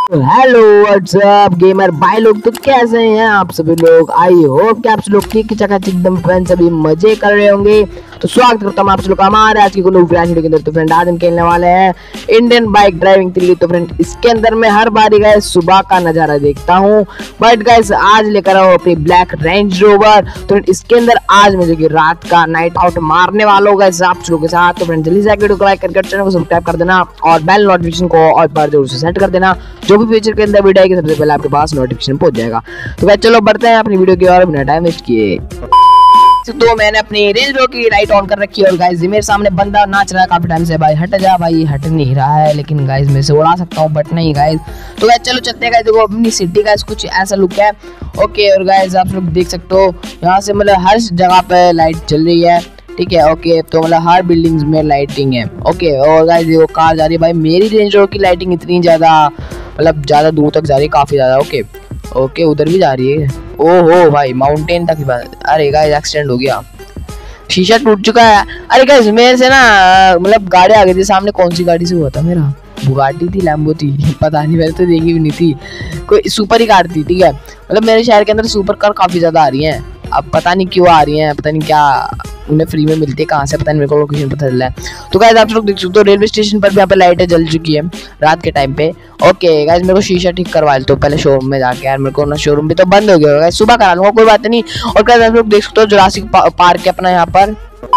Hello what's up gamer भाई लोग, तो कैसे हैं आप सभी लोग। आई होप कि आप सब लोग ठीक चकाचक एकदम फ्रेंड सभी मजे कर रहे होंगे। तो स्वागत करता हूं आप सब लोग हमारे आज की वीडियो के अंदर। तो फ्रेंड आज हम खेलने वाले हैं इंडियन बाइक ड्राइविंग 3। तो फ्रेंड इसके अंदर मैं हर बारी गाइस सुबह का नजारा देखता हूँ, बट गाइस आज लेकर आओ अपनी ब्लैक रेंज रोवर। तो इसके अंदर आज मुझे की रात का नाइट आउट मारने वाला होगा आप सब लोगों के साथ। तो फ्रेंड जल्दी से वीडियो को लाइक करके चैनल को सब्सक्राइब कर देना और बेल नोटिफिकेशन को और बार जरूर से सेट कर देना, जो भी फ्यूचर के अंदर वीडियो आएगी सबसे पहले आपके पास नोटिफिकेशन पहुंच जाएगा। तो गाइस चलो बढ़ते हैं अपनी वीडियो की और बिना टाइम वेस्ट किए। तो मैंने अपनी रेंज रोवर की लाइट ऑन कर रखी है और गाइस मेरे सामने बंदा नाच रहा है काफी टाइम से। भाई हट जा भाई, हट नहीं रहा है, लेकिन गाइस मैं से उड़ा सकता हूँ बट नहीं गाइस। तो गाइस चलो चलते हैं गाइस। देखो अपनी सिटी का कुछ ऐसा लुक है। ओके और गाइस आप लोग देख सकते हो यहाँ से मतलब हर जगह पे लाइट चल रही है, ठीक है। ओके तो मतलब हर बिल्डिंग्स में लाइटिंग है। ओके और गाइस देखो कार जा रही है। भाई मेरी रेंज रोवर की लाइटिंग इतनी ज्यादा मतलब ज्यादा दूर तक जा रही है, काफी ज्यादा। ओके ओके उधर भी जा रही है। ओहो भाई माउंटेन तक। अरे गाइस एक्सीडेंट हो गया, शीशा टूट चुका है। अरे गाइस मेरे से ना मतलब गाड़ी आ गई थी सामने। कौन सी गाड़ी से हुआ था मेरा? बुगाटी थी, लैम्बो थी, पता नहीं, मैंने तो देखी भी नहीं थी। कोई सुपर ही कार थी, ठीक है। मतलब मेरे शहर के अंदर सुपर कार काफी ज्यादा आ रही हैं। अब पता नहीं क्यों आ रही हैं, पता नहीं क्या उन्हें फ्री में मिलती है, कहाँ से पता नहीं, मेरे को लोकेशन पता चला है। तो गाइस आप लोग देख सकते हो रेलवे स्टेशन पर भी यहाँ पे लाइटें जल चुकी है रात के टाइम पे। ओके गाइस मेरे को शीशा ठीक करवा लेते हो पहले शोरूम में जाके। यार मेरे को ना शोरूम भी तो बंद हो गया होगा, सुबह करा लूंगा, कोई बात नहीं। और गाइस आप लोग देख सकते हो जुरासिक पार्क है अपना यहाँ पर।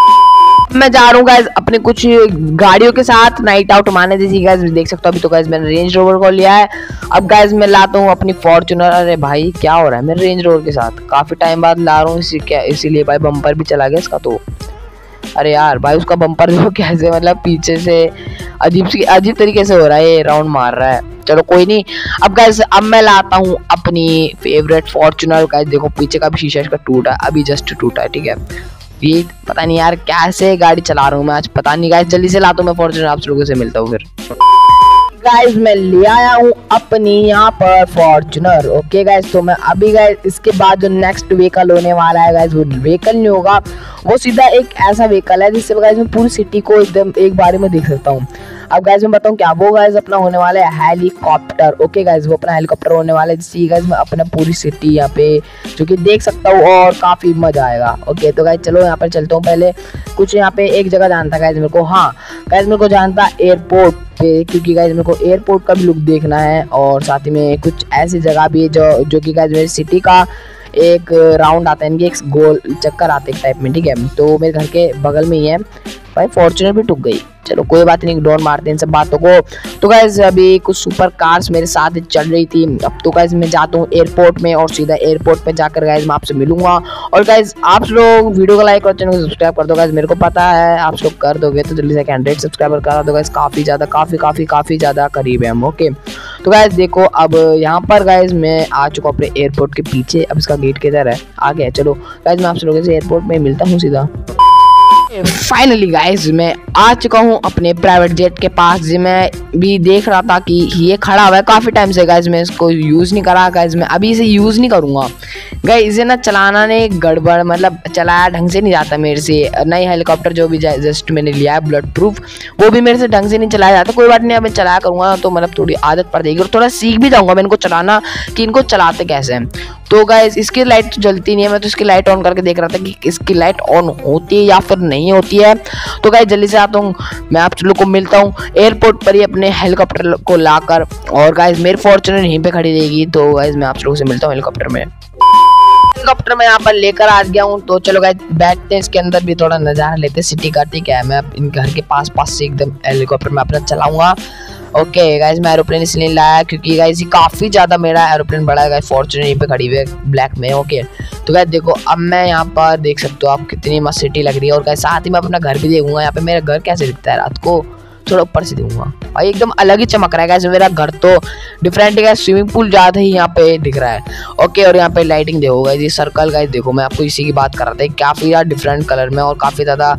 मैं जा रहा हूँ गाइस अपने कुछ गाड़ियों के साथ नाइट आउट मारने। जैसी गाइस देख सकते हो अभी तो गाइस मैंने रेंज रोवर को लिया है। अब गाइस मैं लाता हूँ अपनी फॉर्च्यूनर। अरे भाई क्या हो रहा है मेरे रेंज रोवर के साथ, काफी टाइम बाद ला रहा हूँ इसीलिए भाई बम्पर भी चला गया इसका। तो अरे यार भाई उसका बम्पर जो कैसे मतलब पीछे से अजीब तरीके से हो रहा है, ये राउंड मार रहा है। चलो कोई नहीं। अब गाइस अब मैं लाता हूँ अपनी फेवरेट फॉर्च्यूनर। गाइस देखो पीछे का भी शीशा इसका टूटा, अभी जस्ट टूटा है, ठीक है। ये पता नहीं यार कैसे गाड़ी चला रहा हूँ मैं आज, पता नहीं। गाइस जल्दी से लाता हूँ मैं फॉर्च्यूनर, आप लोगों से मिलता हूँ फिर। गाइस मैं ले आया हूँ अपनी यहाँ पर फॉर्च्यूनर। ओके गाइस तो मैं अभी गाइस इसके बाद जो नेक्स्ट व्हीकल होने वाला है गाइस वो व्हीकल नहीं होगा, वो सीधा एक ऐसा व्हीकल है जिससे गाइस मैं पूरी सिटी को एकदम एक बारी में देख सकता हूँ। अब गाइस मैं बताऊँ क्या, वो गाइस अपना होने वाला है हेलीकॉप्टर। ओके गाइस वो अपना हेलीकॉप्टर होने वाला है, जिससे गाइस मैं अपना पूरी सिटी यहाँ पे जो कि देख सकता हूँ और काफी मजा आएगा। ओके तो गाइस चलो यहाँ पर चलता हूँ। पहले कुछ यहाँ पे एक जगह जानता गाइस मेरे को, हाँ गाइस मेरे को जानता एयरपोर्ट पे, क्योंकि गाइस मेरे को एयरपोर्ट का भी लुक देखना है और साथ ही में कुछ ऐसी जगह भी है जो कि गाइस मेरी सिटी का एक राउंड आता है, इनके एक गोल चक्कर आते एक टाइप में, ठीक है। तो मेरे घर के बगल में ही है। भाई फॉर्च्यूनर भी टूट गई, चलो कोई बात नहीं, इग्नोर मारते हैं इन सब बातों को। तो गाइस अभी कुछ सुपर कार्स मेरे साथ चल रही थी। अब तो गाइस मैं जाता हूँ एयरपोर्ट में और सीधा एयरपोर्ट पे जाकर गाइस मैं आपसे मिलूंगा। और गाइस आप लोग वीडियो को लाइक और चैनल को सब्सक्राइब कर दो गाइस, मेरे को पता है आप लोग कर दोगे, तो जल्दी से 100 सब्सक्राइबर करा दो गाइस, काफी ज्यादा करीब है हम। ओके तो गाइस देखो अब यहाँ पर गाइस मैं आ चुका हूँ अपने एयरपोर्ट के पीछे। अब इसका गेट किधर है? आ गया। चलो गाइस मैं आप लोगों से एयरपोर्ट में मिलता हूँ सीधा। फाइनली गाइस मैं आ चुका हूँ अपने प्राइवेट जेट के पास। जी मैं भी देख रहा था कि ये खड़ा हुआ है काफी टाइम से गाइस, मैं इसको यूज नहीं करा गाइस, मैं अभी इसे यूज नहीं करूंगा गाइस। इसे ना चलाना ने गड़बड़ मतलब चलाया ढंग से नहीं जाता मेरे से। नई हेलीकॉप्टर जो भी जस्ट मैंने लिया है बुलेट प्रूफ, वो भी मेरे से ढंग से नहीं चलाया जाता। कोई बात नहीं, अब मैं चलाया करूंगा तो मतलब थोड़ी आदत पड़ जाएगी और थोड़ा सीख भी जाऊंगा मैं इनको चलाना कि इनको चलाते कैसे हैं। तो गाइस इसकी लाइट जलती नहीं है, मैं तो इसकी लाइट ऑन करके देख रहा था कि इसकी लाइट ऑन होती है या फिर नहीं होती है। तो गाइस जल्दी से आता हूँ, मैं आप लोग को मिलता हूँ एयरपोर्ट पर ही अपने हेलीकॉप्टर को लाकर। और गाइस मेरी फॉर्च्यूनर यहीं पे खड़ी रहेगी। तो गाइस मैं आप लोगों से मिलता हूँ हेलीकॉप्टर में। हेलीकॉप्टर में यहाँ पर लेकर आ गया हूँ। तो चलो गाइस बैठते हैं इसके अंदर भी थोड़ा नजारा लेते हैं सिटी का, ठीक है। मैं इन घर के पास से एकदम हेलीकॉप्टर में अपना चलाऊंगा। ओके गाइस मैं एरोप्लेन इसलिए लाया क्योंकि गाइस ये काफी ज्यादा मेरा एरोप्लेन बड़ा है गाइस। फॉर्च्यूनर यहीं पे खड़ी हुई है ब्लैक में। ओके तो गाइस देखो अब मैं यहाँ पर देख सकते हो आप कितनी मस्त सिटी लग रही है। और गाइस साथ ही मैं अपना घर भी देखूंगा। यहाँ पे मेरा घर कैसे दिखता है रात को, थोड़ा ऊपर से देखूंगा भाई, एकदम अलग ही चमक रहा है गाइस मेरा घर तो डिफरेंट है। स्विमिंग पूल ज्यादा ही यहाँ पे दिख रहा है। ओके और यहाँ पे लाइटिंग देखो गाइस, ये सर्कल गाइस देखो, मैं आपको इसी की बात कर रहा था, काफी ज्यादा डिफरेंट कलर में और काफी ज्यादा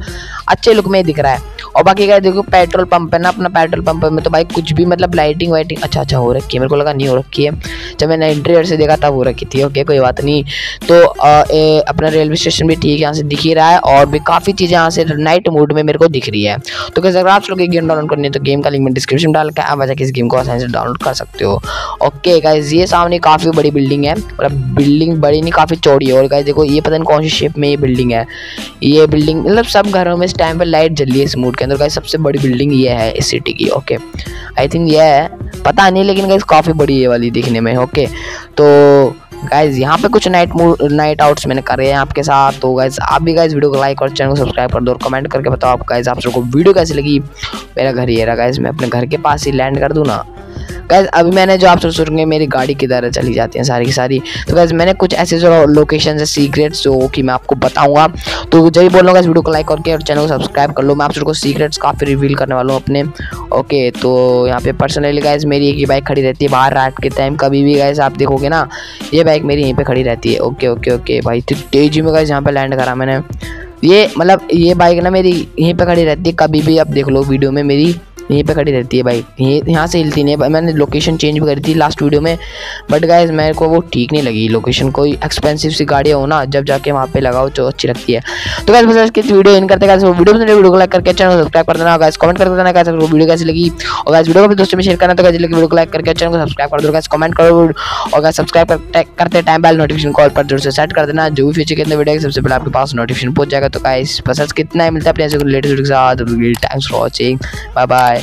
अच्छे लुक में दिख रहा है। और बाकी गाइस देखो पेट्रोल पंप है ना, अपना पेट्रोल पंप में तो भाई कुछ भी मतलब लाइटिंग वाइटिंग अच्छा हो रखी है, मेरे को लगा नहीं हो रखी है, जब मैंने इंटीरियर से देखा तब हो रखी थी। ओके कोई बात नहीं। तो अपना रेलवे स्टेशन भी ठीक है, यहाँ से दिख ही रहा है, और भी काफ़ी चीज़ें यहाँ से नाइट मोड में मेरे को दिख रही है। तो कैसे अगर आप लोग एक गेम डाउनलोड करनी है तो गेम का लिंक मैं डिस्क्रिप्शन डाल के आप वजह इस गेम को आसानी से डाउनलोड कर सकते हो। ओके गाइस ये सामने काफ़ी बड़ी बिल्डिंग है, मतलब बिल्डिंग बड़ी नहीं काफ़ी चौड़ी है। और गाइस देखो ये पता नहीं कौन सी शेप में ये बिल्डिंग है, ये बिल्डिंग मतलब सब घरों में इस टाइम पे लाइट जल रही है इस मूड के अंदर। गाइस सबसे बड़ी बिल्डिंग ये है इस सिटी की। ओके आई थिंक ये है, पता नहीं, लेकिन गाइस काफ़ी बड़ी है वाली दिखने में। ओके तो गाइज यहाँ पे कुछ नाइट आउट्स मैंने करे हैं आपके साथ। तो गाइज आप भी गाइज वीडियो को लाइक और चैनल को सब्सक्राइब कर दो, और कमेंट करके बताओ आप गाइज आप सबको वीडियो कैसी लगी। मेरा घर ये रहा गाइज, मैं अपने घर के पास ही लैंड कर दूँ ना। गाइज अभी मैंने जो आप सब सुनेंगे मेरी गाड़ी की तरह चली जाती हैं सारी की सारी। तो गाइज मैंने कुछ ऐसे जो लोकेशन है सीक्रेट्स जो कि मैं आपको बताऊंगा, तो जब भी बोल रहा हूँ वीडियो को लाइक करके और चैनल को सब्सक्राइब कर लो। मैं आप सबको सीक्रेट्स काफ़ी रिवील करने वाला हूँ अपने। ओके तो यहाँ पे पर्सनली गाइज मेरी एक ही बाइक खड़ी रहती है बाहर रात के टाइम, कभी भी गाइज आप देखोगे ना ये बाइक मेरी यहीं पे खड़ी रहती है। ओके ओके ओके भाई तेजी में गाइज यहाँ पे लैंड करा मैंने। ये मतलब ये बाइक ना मेरी यहीं पे खड़ी रहती है, कभी भी आप देख लो वीडियो में मेरी यहीं पे खड़ी रहती है बाइक, यहाँ से हिलती नहीं है। मैंने लोकेशन चेंज भी करी थी लास्ट वीडियो में, बट गाइज मेरे को वो ठीक नहीं लगी लोकेशन। कोई एक्सपेंसिव सी गाड़ी हो ना जब जाके वहाँ पे लगाओ जो अच्छी लगती है। तो गाइज बस इसकी वीडियो इन करते गाइज, वीडियो को लाइक करके चैनल को सब्सक्राइब कर देना गाइज, कमेंट करके देना गाइज वीडियो कैसी लगी, और गाइज वीडियो को भी दोस्तों में शेयर करना। तो गाइज वीडियो को लाइक करके चैनल को सब्सक्राइब कर दो गाइज, कमेंट करो, और गाइज सब्सक्राइब करते टाइम बेल नोटिफिकेशन कॉल पर जरूर से सेट कर देना, जो भी फ्यूचर के अंदर वीडियो सबसे पहले आपके पास नोटिफिकेशन पहुंच जाएगा। तो गाइज बस कितना ही मिलता है अपने ऐसे लेटेस्ट वीडियो के साथ। Thanks for watching, bye bye.